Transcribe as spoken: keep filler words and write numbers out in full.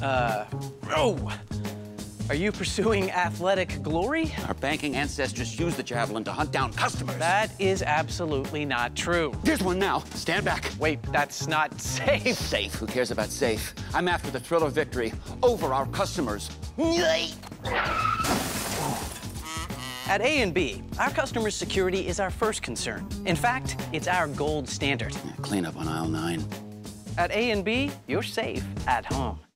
Uh, oh! Are you pursuing athletic glory? Our banking ancestors used the javelin to hunt down customers. That is absolutely not true. Here's one now. Stand back. Wait, that's not safe. Safe? Who cares about safe? I'm after the thrill of victory over our customers. At A and B, our customers' security is our first concern. In fact, it's our gold standard. Clean up on aisle nine. At A and B, you're safe at home.